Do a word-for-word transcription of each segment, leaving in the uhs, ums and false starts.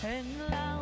en la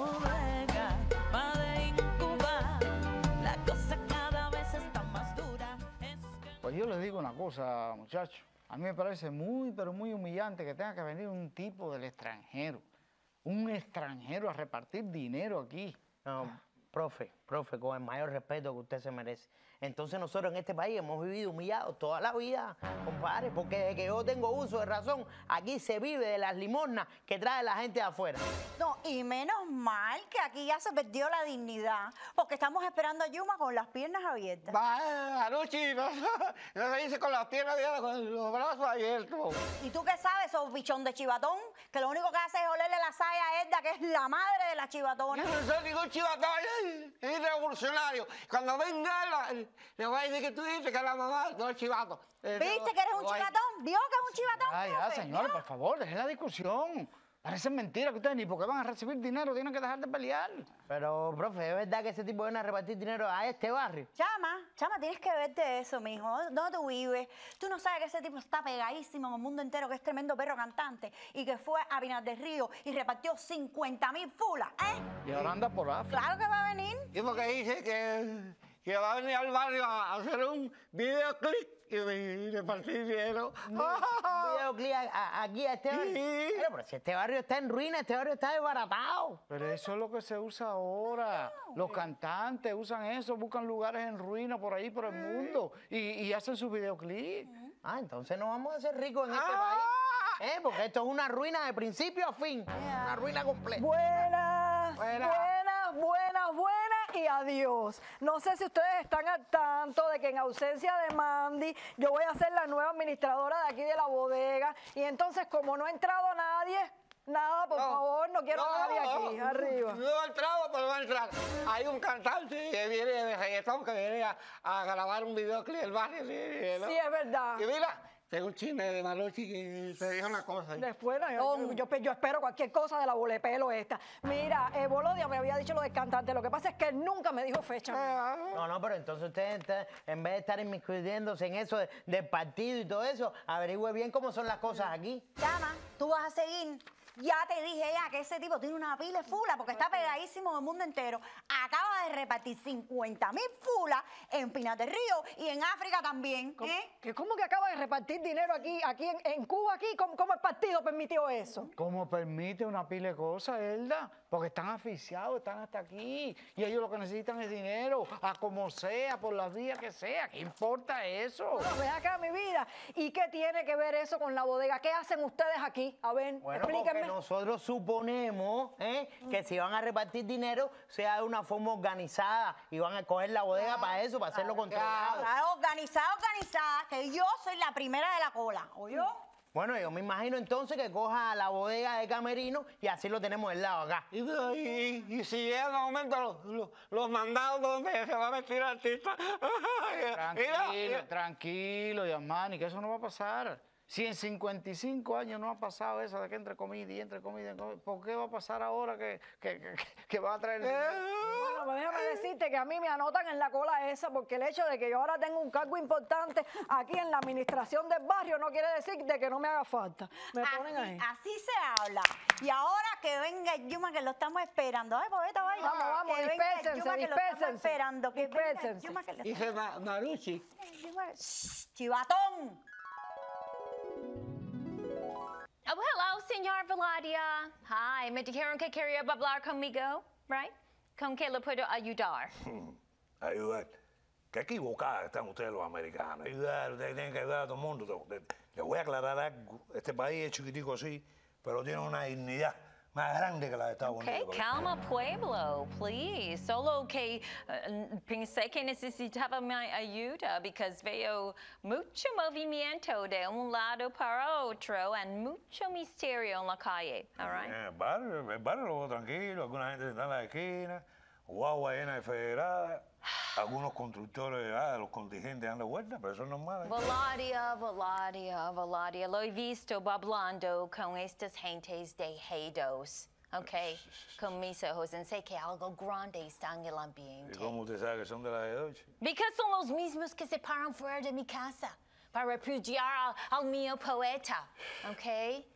bodega, Made in Cuba, la cosa cada vez está más dura. Es que... Pues yo les digo una cosa, muchachos. A mí me parece muy, pero muy humillante que tenga que venir un tipo del extranjero, un extranjero a repartir dinero aquí. No, profe, profe, con el mayor respeto que usted se merece. Entonces nosotros en este país hemos vivido humillados toda la vida, compadre, porque desde que yo tengo uso de razón, aquí se vive de las limosnas que trae la gente de afuera. No, y menos mal que aquí ya se perdió la dignidad, porque estamos esperando a Yuma con las piernas abiertas. Va, Aruchi, no, no se dice con las piernas abiertas, con los brazos abiertos. ¿Y tú qué sabes, sos bichón de chivatón? Que lo único que hace es olerle la saya a Edda, que es la madre de la chivatona. Yo no soy ningún chivatón, es revolucionario. Cuando venga, la, le voy a decir que tú dices que la mamá no es chivato. ¿Viste que eres un chivatón? ¿Vio que es un chivatón? Ay, ya, profe? señores, ¿Vio? por favor, dejen la discusión. Parece mentira que ustedes ni porque van a recibir dinero tienen que dejar de pelear. Pero, profe, ¿es verdad que ese tipo viene a repartir dinero a este barrio? Chama, Chama, tienes que verte eso, mijo. ¿Dónde tú vives? Tú no sabes que ese tipo está pegadísimo en el mundo entero, que es tremendo perro cantante y que fue a Pinar del Río y repartió cincuenta mil fulas, ¿eh? Y ahora anda por África. Claro que va a venir. Y porque dice que, que va a venir al barrio a hacer un videoclip y, y repartir dinero. Un videoclip a- a- aquí a este barrio. Sí. Pero, pero si este barrio está en ruina, este barrio está desbaratado. Pero eso es lo que se usa ahora. Los cantantes usan eso, buscan lugares en ruina por ahí, por el mundo, y, y hacen sus videoclips. Ah, entonces no vamos a ser ricos en este Ah. país. ¿Eh? Porque esto es una ruina de principio a fin. Una ruina completa. Buenas, Buena. buenas, buenas, buenas y adiós. No sé si ustedes están al tanto de que en ausencia de Mandy, yo voy a ser la nueva administradora de aquí de la bodega. Y entonces, como no ha entrado nadie, nada, por No, favor, no quiero a nadie aquí, no, arriba. No ha entrado, pero va a entrar. Hay un cantante que viene de reggaetón que viene a, a grabar un videoclip del barrio. Sí, ¿no? Sí, es verdad. Y mira, tengo un chisme de Maruchi que te dijo una cosa. Después, no, yo, yo, yo espero cualquier cosa de la bolepelo esta. Mira, eh, Bolodia me había dicho lo del cantante. Lo que pasa es que él nunca me dijo fecha. Ah, No, no, pero entonces usted, está- en vez de estar inmiscuyéndose en eso de- del partido y todo eso, averigüe bien cómo son las cosas aquí. Chama, tú vas a seguir. Ya te dije ya que ese tipo tiene una pila de fula porque está pegadísimo en el mundo entero. Acaba de repartir cincuenta mil fulas en Pinar del Río y en África también. ¿Cómo, ¿eh? que ¿Cómo que acaba de repartir dinero aquí, aquí en, en Cuba, aquí? ¿Cómo, cómo el partido permitió eso? ¿Cómo permite una pila de cosas, Elda? Porque están asfixiados, están hasta aquí. Y ellos lo que necesitan es dinero, a como sea, por las vías que sea. ¿Qué importa eso? Bueno, ven acá, mi vida. ¿Y qué tiene que ver eso con la bodega? ¿Qué hacen ustedes aquí? A ver, Bueno, explíquenme. porque nosotros suponemos ¿eh? que si van a repartir dinero, sea de una forma organizada y van a coger la bodega para eso, para hacerlo controlado. Claro, organizada, organizada, que yo soy la primera de la cola. ¿Oyó? Bueno, yo me imagino entonces que coja la bodega de Camerino y así lo tenemos del lado acá. Y, y, y si llega el momento los, los, los mandados donde se va a vestir el artista. Mira, Tranquilo, mira. tranquilo, Yasmani, que eso no va a pasar. Si en cincuenta y cinco años no ha pasado eso de que entre comida y entre comida, y comida, ¿por qué va a pasar ahora que, que, que, que va a traer el dinero? Bueno, pues déjame decirte que a mí me anotan en la cola esa porque el hecho de que yo ahora tengo un cargo importante aquí en la administración del barrio no quiere decir de que no me haga falta. Me ponen Así, ahí. así se habla. Y ahora que venga el Yuma, que lo estamos esperando. Ay, poeta, vaya. Vamos, vamos, que venga el dispénsense, Yuma, que lo estamos dispénsense, esperando. Que venga el dispénsense. Yuma, que lo Dice Ma- Maruchi. Shh, chivatón. Oh, hello, señor Valadia. Hi, me dijeron que quería hablar conmigo, right? ¿Con qué le puedo ayudar? Ayudar. Qué equivocadas están ustedes los americanos. Ayudar, ustedes tienen que ayudar a todo el mundo. Les voy a aclarar algo. Este país es chiquitico así, pero tiene una dignidad más grande que la de Estados Okay, Unidos. calma, pueblo, please. Solo que uh, pensé que necesitaba mi ayuda because veo mucho movimiento de un lado para otro y mucho misterio en la calle, all right? Eh, El barrio, el barrio lo veo tranquilo, alguna gente está en la esquina, guagua llena de federadas, algunos constructores ah, de los contingentes dando vueltas, pero eso es normal. ¿eh? Valadia, Valadia, Valadia, lo he visto hablando con estas gentes de Heidos, okay, con mis ojos, y sé que algo grande está en el ¿Y ambiente. cómo usted sabe que son de la de Deutsche? Because son los mismos que se paran fuera de mi casa para repudiar al, al mío poeta, okay?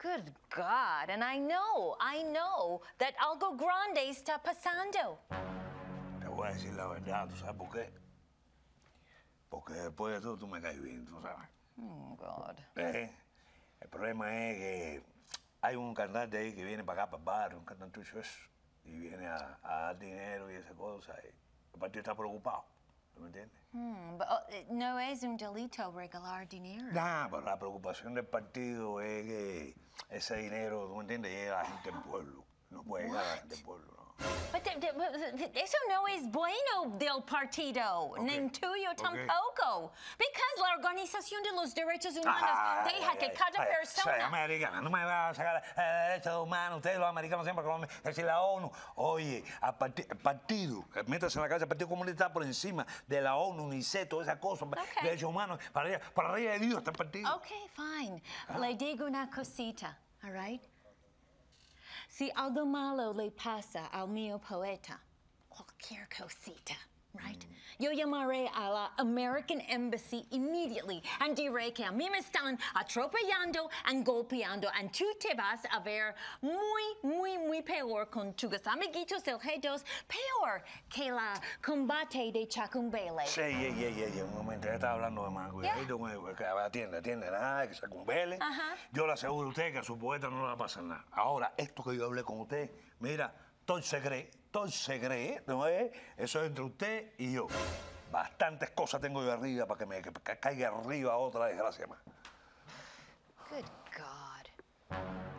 Good God, and I know, I know that algo grande está pasando. Te voy a decir la verdad, ¿tú sabes por qué? Porque después de todo tú me caes bien, ¿tú sabes? Oh, God. Eh, El problema es que hay un cantante ahí que viene para acá, para el barrio, un cantante eso, y viene a, a dar dinero y esas cosas. Y el partido está preocupado, ¿tú me entiendes? Hmm, but, oh, eh, no es un delito regalar dinero. Nah, pero la preocupación del partido es que ese dinero, ¿tú me entiendes?, llega a la gente del pueblo. No puede llegar a la gente del pueblo, ¿no? But th- th- but eso no es bueno del partido, ni tuyo tampoco. Because la Organización de los Derechos Humanos Ay, deja ay, que ay, cada ay, persona... Soy americana, no me vas a sacar eh, derechos humanos. Ustedes los americanos siempre con es decir, la ONU. Oye, a parti- el partido, eh, métase en la cabeza, el Partido Comunista está por encima de la ONU, UNICEF, todas esas cosas, derechos humanos, para arriba, para arriba de Dios está el partido. Okay, fine. Le digo una cosita, all right? Si algo malo le pasa al mío poeta, cualquier cosita, right? Yo llamaré a la American Embassy immediately and diré que a mí me están atropellando y golpeando y tú te vas a ver muy, muy, muy peor con tus amiguitos del G dos, peor que la combate de Chacumbele. Sí, yeah, yeah, yeah, yeah. Un momento, ya estaba hablando de más. Cuidadito con el- que atiende, atiende, nada, que se cumbele. Ajá. Yo le aseguro a usted que a su poeta no le va a pasar nada. Ahora, esto que yo hablé con usted, mira, todo se cree, todo se cree, ¿no es? Eso es entre usted y yo. Bastantes cosas tengo yo arriba para que me que ca- caiga arriba otra desgracia más. Good God.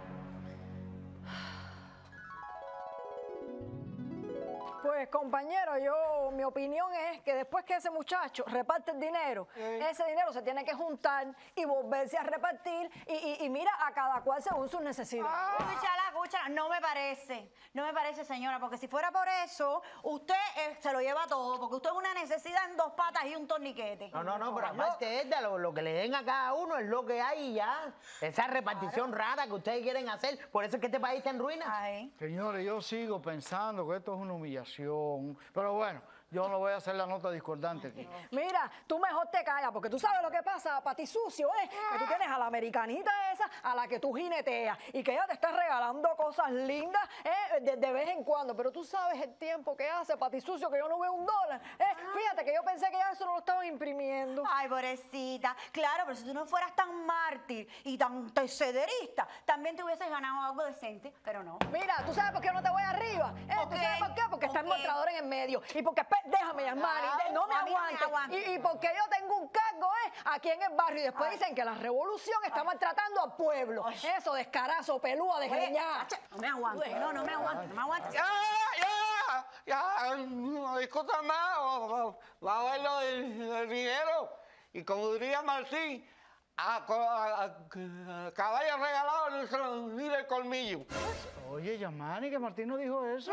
Pues compañero, yo mi opinión es que después que ese muchacho reparte el dinero, ese dinero se tiene que juntar y volverse a repartir y, y- y mira a cada cual según sus necesidades. Escúchala, escúchala. No me parece. No me parece, señora, porque si fuera por eso, usted eh, se lo lleva todo, porque usted es una necesidad en dos patas y un torniquete. No, no, no, pero aparte es de lo, lo que le den a cada uno es lo que hay y ya. Esa repartición rara que ustedes quieren hacer, por eso es que este país está en ruinas. Ay. Señores, yo sigo pensando que esto es una humillación. Pero bueno, yo no voy a hacer la nota discordante aquí. Mira, tú mejor te callas, porque tú sabes lo que pasa, Pati Sucio, ¿eh? Que tú tienes a la americanita esa a la que tú jineteas y que ella te está regalando cosas lindas, ¿eh? De, de vez en cuando. Pero tú sabes el tiempo que hace, Pati Sucio, que yo no veo un dólar, ¿eh? Fíjate que yo pensé que ya eso no lo estaban imprimiendo. Ay, pobrecita. Claro, pero si tú no fueras tan mártir y tan tercederista, también te hubieses ganado algo decente, pero no. Mira, ¿tú sabes por qué yo no te voy arriba? ¿Eh? ¿Por ¿Tú qué? sabes por qué? Porque está el ¿Por qué? mostrador en el medio. Y porque, pe- déjame, Yasmani, Ay, de- no me a mí no me aguantes. aguanto. Y, y porque yo tengo un cargo, ¿eh? Aquí en el barrio. Y después dicen que la revolución está maltratando al pueblo. Ay. Eso, descarazo, pelúa, Oye, desgreñada. Cacha, no me aguanto. No, no me aguanto, no me aguanto. Ya, ya, ya, no discutan más, va- va a ver lo del, del dinero. Y como diría Martín, a, co- a- a- a caballo regalado no se lo mide el colmillo. Oye, Yamani, que Martín no dijo eso.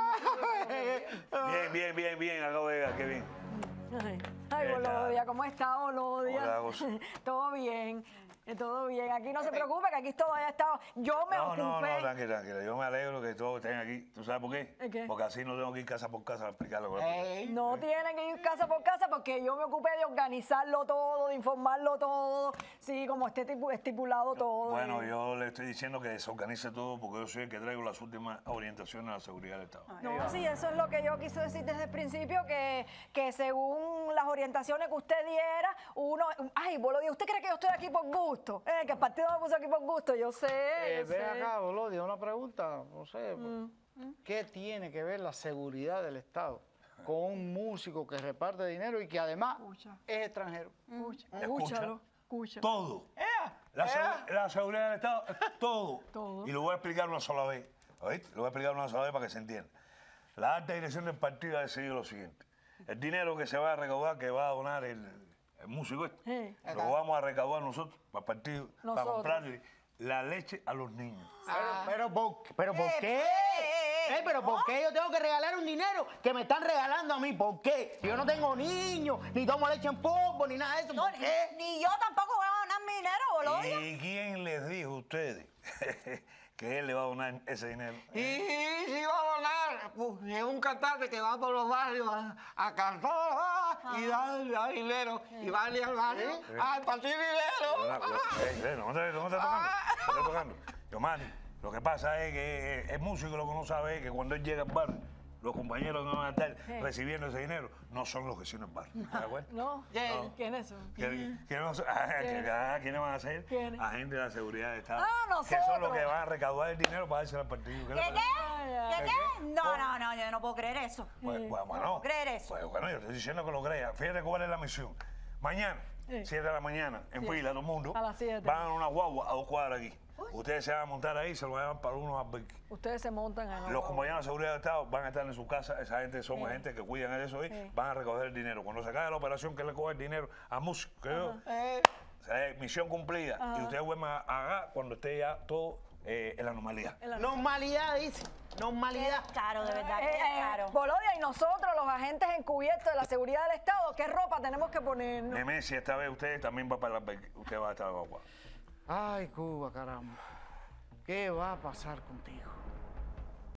Bien, bien, bien, bien, acá Vega, qué bien. Ay, ay, Eh, Bolodia, ¿cómo está, Bolodia? Hola, Gozo. Todo bien, eh, todo bien. Aquí no se preocupe, que aquí todo haya estado. Yo me No, no, no, ocupé. tranquila, tranquila. Yo me alegro que todos estén aquí. ¿Tú sabes por qué? ¿El qué? Porque así no tengo que ir casa por casa a explicar lo que voy a explicar. No tienen que ir casa por casa porque yo me ocupé de organizarlo todo, de informarlo todo, sí, como esté tipu- estipulado todo. Bueno, y- yo le estoy diciendo que se organice todo porque yo soy el que traigo las últimas orientaciones a la seguridad del Estado. No, sí, eso es lo que yo quise decir desde el principio, que, que según las orientaciones que usted diera, uno... Ay, Bolodia, ¿usted cree que yo estoy aquí por gusto? Eh, que el partido me puso aquí por gusto, yo sé, Eh, yo ven sé. acá, Bolodia, una pregunta, no sé. ¿Qué tiene que ver la seguridad del Estado con un músico que reparte dinero y que además Escucha. es extranjero? Escúchalo, escúchalo. Todo. La, segu- la seguridad del Estado, es todo. Todo. Y lo voy a explicar una sola vez. ¿Oíste? Lo voy a explicar una sola vez para que se entienda. La alta dirección del partido ha decidido lo siguiente. El dinero que se va a recaudar, que va a donar el, el músico este, Sí. lo vamos a recaudar nosotros para el partido, para Nosotros. comprarle la leche a los niños. Pero, pero, ¿por, pero ¿por Eh, qué? eh, eh, Eh, pero ¿por qué yo tengo que regalar un dinero que me están regalando a mí? ¿Por qué? Si yo no tengo niños, ni tomo leche en polvo, ni nada de eso. No, ¿Por ni, qué? ni yo tampoco voy a ganar mi dinero, Bolodia. ¿Y quién les dijo a ustedes que él le va a donar ese dinero? Y si va a donar, pues, es un cantante que va por los barrios a, a cantar ah, y da, da dinero. Y va a ir al barrio a partir dinero. Ey, ven, ¿dónde, dónde está tocando? ¿Dónde está tocando? Yomani, lo que pasa es que el músico lo que no sabe es que cuando él llega al bar, los compañeros que van a estar Sí. recibiendo ese dinero no son los que son el bar. ¿Te das cuenta? No, No. ¿quiénes son? Que- que no son- ah, que- ah, ¿Quiénes van a ser? ¿Quiénes? Agentes de la seguridad del Estado. Ah, Que son los nosotros. que van a recaudar el dinero para dárselo al partido. ¿Qué le qué? parece? ¿Qué qué? No, no, no, yo no puedo creer eso. Pues, bueno, bueno, puedo creer eso. Pues, bueno, yo estoy diciendo que lo crea. Fíjate cuál es la misión. Mañana, Sí. siete de la mañana, en Sí. fila, todo el mundo. A las siete. Van a una guagua a dos cuadras aquí. Ustedes se van a montar ahí y se lo van a llevar para unos albergues. Ustedes se montan a Los compañeros de seguridad del Estado van a estar en su casa. Esa gente son Sí. gente que cuidan de eso ahí. Sí. Van a recoger el dinero. Cuando se acabe la operación, que le coge el dinero a músico. que yo- Eh, o sea, es misión cumplida. Y ustedes vuelven a haga cuando esté ya todo eh, en la normalidad. Normalidad, dice. Normalidad. Caro, de verdad, Eh, que eh, caro. Bolodia, y nosotros, los agentes encubiertos de la seguridad del Estado, ¿qué ropa tenemos que ponernos? Nemesi, esta vez usted también va para el albergue. Usted va a estar guagua. Ay, Cuba, caramba. ¿Qué va a pasar contigo?